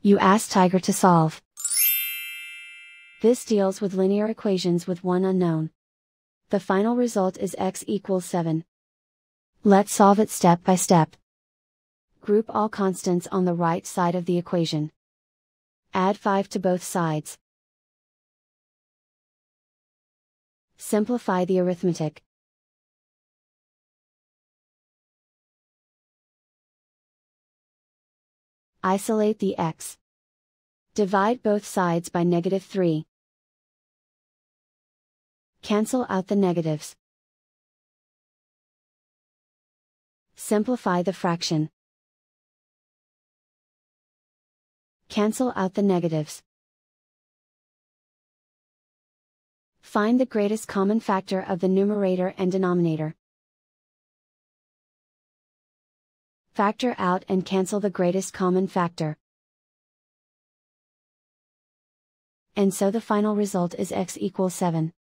You ask Tiger to solve. This deals with linear equations with one unknown. The final result is x equals 7. Let's solve it step by step. Group all constants on the right side of the equation. Add 5 to both sides. Simplify the arithmetic. Isolate the x. Divide both sides by -3. Cancel out the negatives. Simplify the fraction. Cancel out the negatives. Find the greatest common factor of the numerator and denominator. Factor out and cancel the greatest common factor. And so the final result is x equals 7.